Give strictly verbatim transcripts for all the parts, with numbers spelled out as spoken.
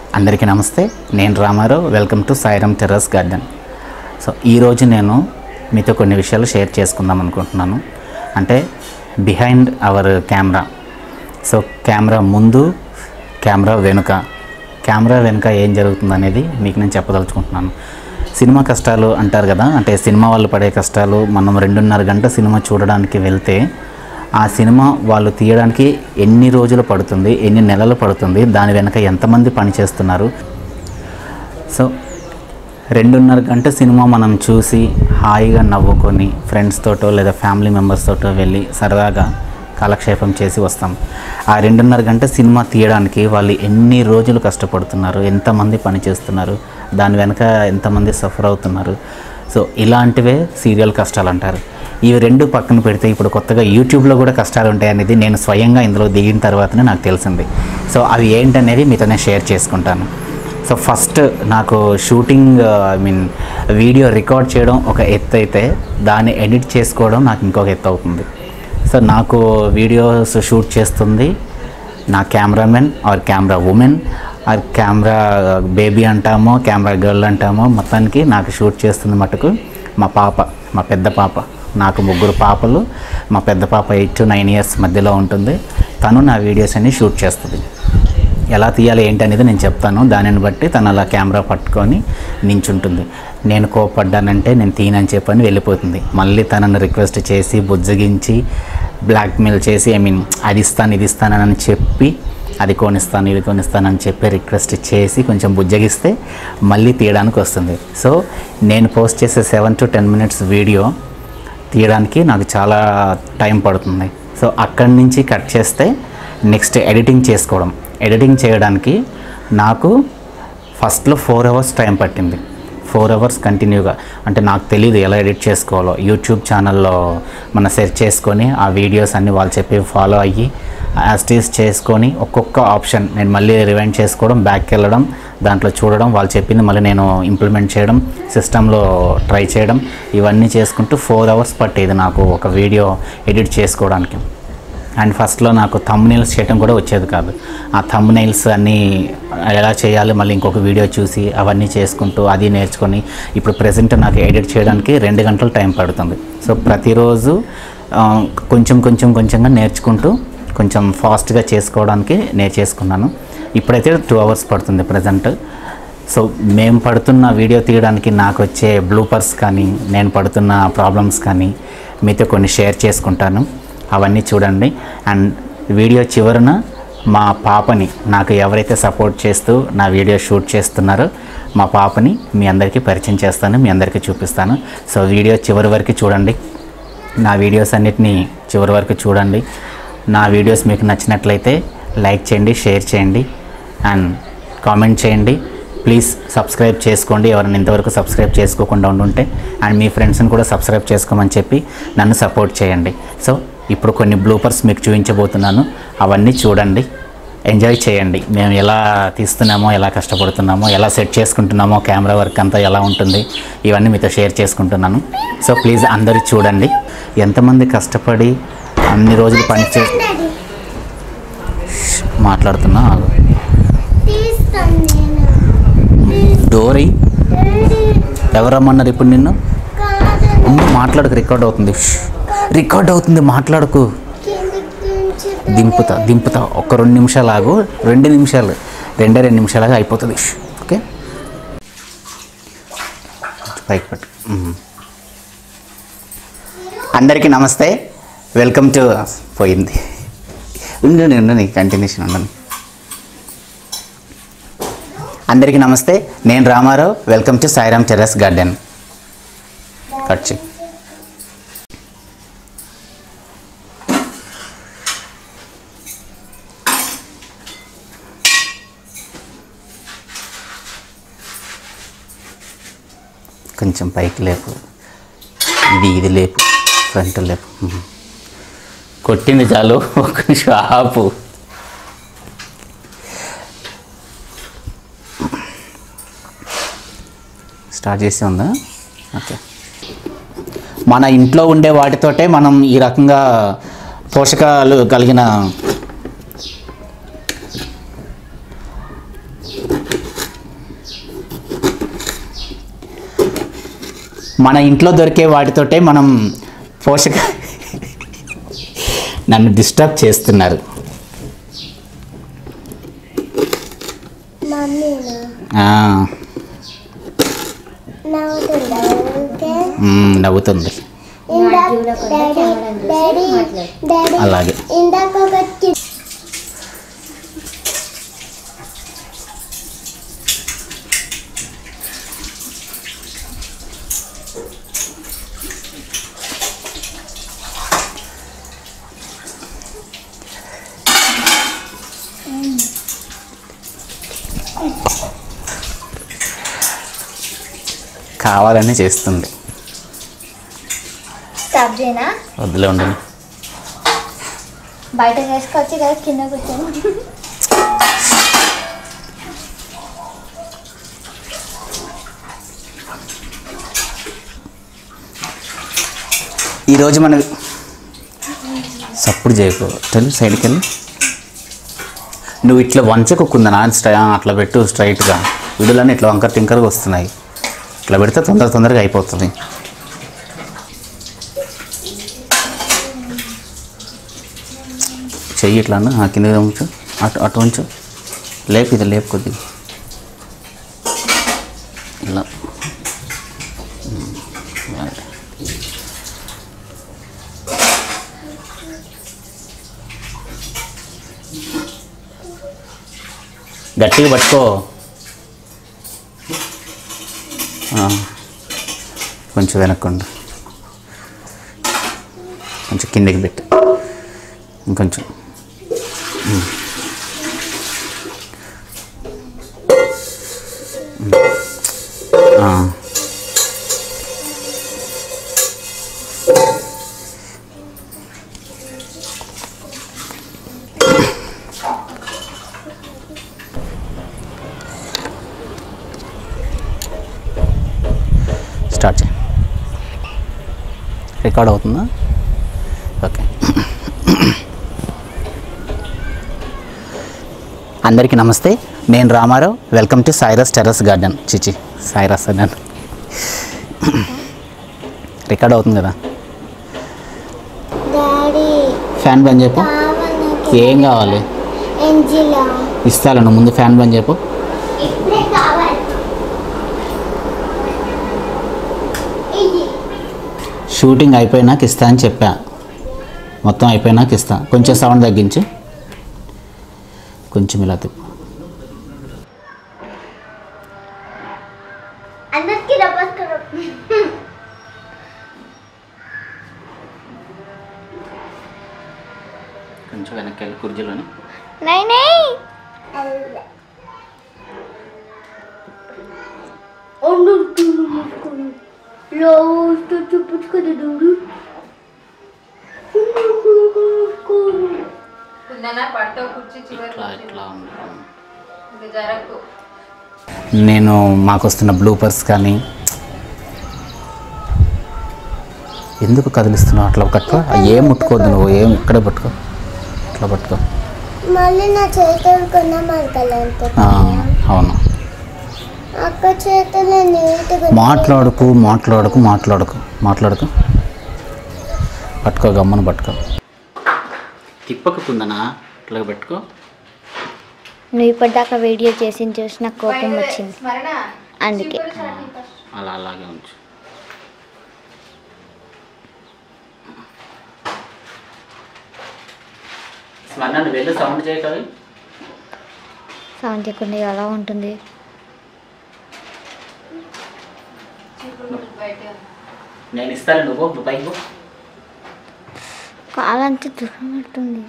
అందరికీ నమస్తే. నేను Ramarao. Welcome to Sairam terrace garden. So ఈరోజు నేను మీతో కొన్ని విషయాలు షేర్ చేసుకుందాం అనుకుంటున్నాను. అంటే behind our camera. So camera ముందు, కెమెరా వెనుక, కెమెరా వెనుక ఏం జరుగుతుంది అనేది మీకు నేను చెప్పదలుచుకుంటున్నాను. సినిమా కష్టాలు అంటారు కదా, అంటే సినిమా వాళ్ళు పడే కష్టాలు. మనం రెండున్నర గంట సినిమా చూడడానికి వెళ్తే ఆ సినిమా వాళ్ళు తీయడానికి ఎన్ని రోజులు పడుతుంది, ఎన్ని నెలలు పడుతుంది, దాని వెనక ఎంతమంది పని చేస్తున్నారు. సో రెండున్నర గంట సినిమా మనం చూసి హాయిగా నవ్వుకొని ఫ్రెండ్స్ తోటో లేదా ఫ్యామిలీ మెంబర్స్ తోటో వెళ్ళి సరదాగా కాలక్షేపం చేసి వస్తాం. ఆ రెండున్నర గంట సినిమా తీయడానికి వాళ్ళు ఎన్ని రోజులు కష్టపడుతున్నారు, ఎంతమంది పని చేస్తున్నారు, దాని వెనక ఎంతమంది సఫర్ అవుతున్నారు. సో ఇలాంటివే సీరియల్ కష్టాలు అంటారు. ఇవి రెండు పక్కన పెడితే ఇప్పుడు కొత్తగా యూట్యూబ్లో కూడా కష్టాలు ఉంటాయి అనేది నేను స్వయంగా ఇందులో దిగిన తర్వాతనే నాకు తెలిసింది. సో అవి ఏంటనేది మీతో నేను షేర్ చేసుకుంటాను. సో ఫస్ట్ నాకు shooting I mean video record చేయడం ఒక ఎత్తు అయితే, దాన్ని ఎడిట్ చేసుకోవడం నాకు ఇంకొక ఎత్తు అవుతుంది. సో నాకు వీడియోస్ షూట్ చేస్తుంది నా cameraman or camera women or camera baby అంటామో కెమెరా గర్ల్ అంటామో, మొత్తానికి నాకు షూట్ చేస్తుంది మటుకు మా పాప, మా పెద్ద పాప. నాకు ముగ్గురు పాపలు. మా పెద్ద పాప ఎయిట్ టు నైన్ ఇయర్స్ మధ్యలో ఉంటుంది. తను నా వీడియోస్ అన్ని షూట్ చేస్తుంది. ఎలా తీయాలి ఏంటి అనేది నేను చెప్తాను. దానిని బట్టి తను అలా కెమెరా పట్టుకొని నించుంటుంది. నేను కోపడ్డానంటే నేను తీనని చెప్పని వెళ్ళిపోతుంది. మళ్ళీ తనను రిక్వెస్ట్ చేసి బుజ్జగించి బ్లాక్మెయిల్ చేసి ఐ మీన్ అది ఇస్తాను ఇది ఇస్తానని చెప్పి, అది కొనిస్తాను ఇది కొనిస్తానని చెప్పి రిక్వెస్ట్ చేసి కొంచెం బుజ్జగిస్తే మళ్ళీ తీయడానికి వస్తుంది. సో నేను పోస్ట్ చేసే seven to ten minutes video తీయడానికి నాకు చాలా టైం పడుతుంది. సో అక్కడి నుంచి కట్ చేస్తే నెక్స్ట్ ఎడిటింగ్ చేసుకోవడం. ఎడిటింగ్ చేయడానికి నాకు ఫస్ట్లో ఫోర్ అవర్స్ టైం పట్టింది. ఫోర్ అవర్స్ కంటిన్యూగా. అంటే నాకు తెలియదు ఎలా ఎడిట్ చేసుకోవాలో. యూట్యూబ్ ఛానల్లో మన సెర్చ్ చేసుకొని ఆ వీడియోస్ అన్నీ వాళ్ళు చెప్పి ఫాలో అయ్యి యాస్టీస్ చేసుకొని ఒక్కొక్క ఆప్షన్ నేను మళ్ళీ రివైండ్ చేసుకోవడం, బ్యాక్కి వెళ్ళడం, దాంట్లో చూడడం, వాళ్ళు చెప్పింది మళ్ళీ నేను ఇంప్లిమెంట్ చేయడం, సిస్టంలో ట్రై చేయడం, ఇవన్నీ చేసుకుంటూ ఫోర్ అవర్స్ పట్టేది నాకు ఒక వీడియో ఎడిట్ చేసుకోవడానికి. అండ్ ఫస్ట్లో నాకు థంబ్నెయిల్స్ చేయడం కూడా వచ్చేది కాదు. ఆ థంబ్నెయిల్స్ అన్నీ ఎలా చేయాలి మళ్ళీ ఇంకొక వీడియో చూసి అవన్నీ చేసుకుంటూ అది నేర్చుకొని ఇప్పుడు ప్రెజెంట్ నాకు ఎడిట్ చేయడానికి రెండు గంటలు టైం పడుతుంది. సో ప్రతిరోజు కొంచెం కొంచెం కొంచెంగా నేర్చుకుంటూ కొంచెం ఫాస్ట్గా చేసుకోవడానికి నేను చేసుకున్నాను. ఇప్పుడైతే టూ అవర్స్ పడుతుంది ప్రజెంట్. సో మేము పడుతున్న వీడియో తీయడానికి నాకు వచ్చే బ్లూపర్స్ కానీ, నేను పడుతున్న ప్రాబ్లమ్స్ కానీ మీతో కొన్ని షేర్ చేసుకుంటాను. అవన్నీ చూడండి. అండ్ వీడియో చివరన మా పాపని, నాకు ఎవరైతే సపోర్ట్ చేస్తూ నా వీడియో షూట్ చేస్తున్నారో మా పాపని మీ అందరికీ పరిచయం చేస్తాను, మీ అందరికీ చూపిస్తాను. సో వీడియో చివరి వరకు చూడండి. నా వీడియోస్ అన్నిటినీ చివరి వరకు చూడండి. నా వీడియోస్ మీకు నచ్చినట్లయితే లైక్ చేయండి, షేర్ చేయండి అండ్ కామెంట్ చేయండి. ప్లీజ్ సబ్స్క్రైబ్ చేసుకోండి ఎవరైనా ఇంతవరకు సబ్స్క్రైబ్ చేసుకోకుండా ఉండుంటే. అండ్ మీ ఫ్రెండ్స్ని కూడా సబ్స్క్రైబ్ చేసుకోమని చెప్పి నన్ను సపోర్ట్ చేయండి. సో ఇప్పుడు కొన్ని బ్లూపర్స్ మీకు చూపించబోతున్నాను. అవన్నీ చూడండి, ఎంజాయ్ చేయండి. మేము ఎలా తీస్తున్నామో, ఎలా కష్టపడుతున్నామో, ఎలా సెట్ చేసుకుంటున్నామో, కెమెరా వర్క్ అంతా ఎలా ఉంటుంది, ఇవన్నీ మీతో షేర్ చేసుకుంటున్నాను. సో ప్లీజ్ అందరూ చూడండి. ఎంతమంది కష్టపడి అన్ని రోజులు పనిచే మాట్లాడుతున్నా. డోరీ ఎవరమ్మన్నారు ఇప్పుడు నిన్ను? మాట్లాడకు, రికార్డ్ అవుతుంది, రికార్డ్ అవుతుంది, మాట్లాడకు. దింపుతా దింపుతా ఒక రెండు నిమిషాలు ఆగు. రెండు నిమిషాలు రెండే రెండు నిమిషాలుగా అయిపోతుంది. ఓకే, పైకి పెట్టు. అందరికీ నమస్తే. వెల్కమ్ టు పోయింది ఉండండి ఉండండి కంటిన్యూషన్ ఉండండి. అందరికీ నమస్తే. నేను Ramarao. Welcome to Sairam terrace garden. Cut చేయి. కొంచెం పైకి లేపు. ఇది ఇది లేపు, ఫ్రంట్ లేపు. కొట్టింది చాలు, ఒక నిమిషం ఆపు. స్టార్ట్ చేసి ఉందా? ఓకే. మన ఇంట్లో ఉండే వాటితోటే మనం ఈ రకంగా పోషకాలు కలిగిన మన ఇంట్లో దొరికే వాటితోటే మనం పోషక నన్ను డిస్టర్బ్ చేస్తున్నారు. నవ్వుతుంది. అలాగే కావాలని చేస్తుంది. స్టాప్ చేయనా? వద్దులే ఉండండి. బయట చేసుకొచ్చి కదా కింద కూర్చొని. ఈరోజు మన సప్పుడు చేయకు తెలు సైడ్కి వెళ్ళి నువ్వు ఇట్లా వంచకుందా స్ట్రై అట్లా పెట్టు స్ట్రైట్గా. వీడియోలన్నీ ఇట్లా వంకర టింకర్గా వస్తున్నాయి. ఇట్లా పెడితే తొందర తొందరగా అయిపోతుంది. చెయ్యి ఇట్లా ఆ కింద ఉంచు, అటు అటు ఉంచు, లేపు ఇది లేపు కొద్దిగా ఇలా. గట్టిగా పట్టుకో, కొంచెం వెనక్కుండా, కొంచెం కిందకి పెట్టు, ఇంకొంచెం. స్టార్ట్ చేయి. రికార్డ్ అవుతుందా? ఓకే. అందరికీ నమస్తే, నేను రామారావు. వెల్కమ్ టు సైరస్ టెర్రస్ గార్డెన్. చిచి సైరస్ అన్నాను. రికార్డ్ అవుతుంది కదా. ఫ్యాన్ బంద్ చెప్పు. ఏం కావాలి ఇస్తాను. నువ్వు ముందు ఫ్యాన్ బంద్ చెప్పు. షూటింగ్ అయిపోయినాక ఇస్తా అని చెప్పా. మొత్తం అయిపోయినాక ఇస్తా. కొంచెం సౌండ్ తగ్గించు, కొంచెం ఇలా తిప్పు. కొంచెం వెనక్కి వెళ్ళి కుర్చీలోని. నేను మాకు వస్తున్న బ్లూపర్స్ కానీ ఎందుకు కదిలిస్తున్నావు? అట్లా పట్టుకో. ఏం ముట్టుకోవద్దు నువ్వు, ఏం ఇక్కడే పట్టుకో, ఇట్లా పట్టుకో. అవును. మాట్లాడుకు మాట్లాడుకు మాట్లాడుకు మాట్లాడుకు పట్టుకో, గమ్మను పట్టుకో. తిప్పకుందనా ఇట్లా పెట్టుకో. నువ్వు ఇప్పటిదాకా వీడియో చేసి చూసి నాకు కోపం వచ్చింది, అందుకే అలా అలాగే ఉంచు. స్మరణ వెళ్ళి సౌండ్ చేయకవి. సౌండ్ చేయకుండా ఎలా ఉంటుంది? నేను ఇస్తాను, నువ్వు నువ్వు పైకి. కాలంతా దూరం పడుతుంది.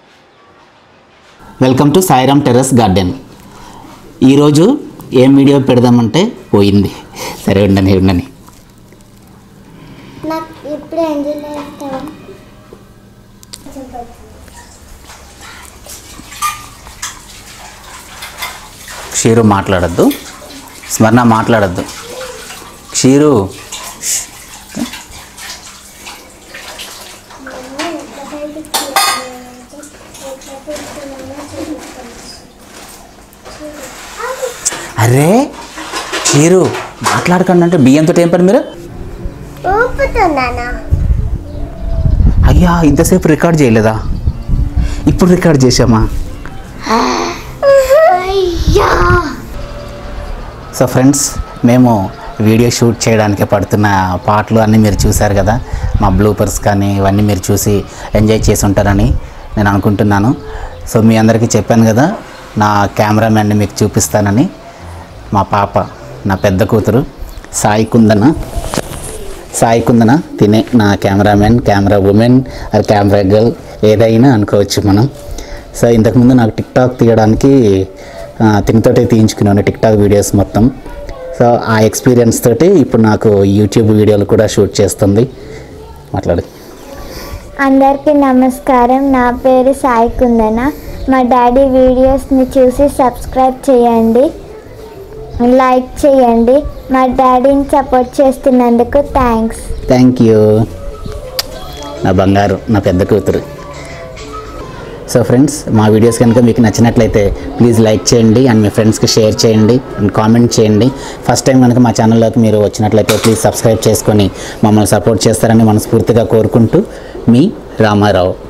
Welcome to Sairam terrace garden. ఈరోజు ఏం వీడియో పెడదామంటే పోయింది. సరే ఉండని ఉండని. క్షీరు మాట్లాడద్దు, స్మరణ మాట్లాడద్దు. క్షీరు అరే క్షీరు మాట్లాడకండి అంటే బియ్యంతో ఏం పని మీరు? అయ్యా ఇంతసేపు రికార్డ్ చేయలేదా? ఇప్పుడు రికార్డ్ చేసామా? సో ఫ్రెండ్స్, మేము వీడియో షూట్ చేయడానికి పడుతున్న పాటలు అన్నీ మీరు చూశారు కదా. మా బ్లూపర్స్ కానీ ఇవన్నీ మీరు చూసి ఎంజాయ్ చేసి ఉంటారని నేను అనుకుంటున్నాను. సో మీ అందరికీ చెప్పాను కదా, నా కెమెరామ్యాన్ని మీకు చూపిస్తానని. మా పాప, నా పెద్ద కూతురు సాయి కుందన సాయి కుందన తినే నా cameraman, camera women or camera girl ఏదైనా అనుకోవచ్చు మనం. సో ఇంతకుముందు నాకు టిక్ టాక్ తీయడానికి తినతోటే తీయించుకున్నాను టిక్ టాక్ వీడియోస్ మొత్తం. సో ఆ ఎక్స్పీరియన్స్ తోటి ఇప్పుడు నాకు యూట్యూబ్ వీడియోలు కూడా షూట్ చేస్తుంది. మాట్లాడు. అందరికీ నమస్కారం. నా పేరు సాయి కుందన. మా డాడీ వీడియోస్ని చూసి సబ్స్క్రైబ్ చేయండి, లైక్ చేయండి. మా డాడీని సపోర్ట్ చేస్తున్నందుకు థ్యాంక్స్. థ్యాంక్ యూ నా బంగారు, నా పెద్ద కూతురు. సో ఫ్రెండ్స్, మా వీడియోస్ కనుక మీకు నచ్చినట్లయితే ప్లీజ్ లైక్ చేయండి అండ్ మీ ఫ్రెండ్స్కి షేర్ చేయండి అండ్ కామెంట్ చేయండి. ఫస్ట్ టైం కనుక మా ఛానల్లోకి మీరు వచ్చినట్లయితే ప్లీజ్ సబ్స్క్రైబ్ చేసుకొని మమ్మల్ని సపోర్ట్ చేస్తారని మనస్ఫూర్తిగా కోరుకుంటూ మీ రామారావు.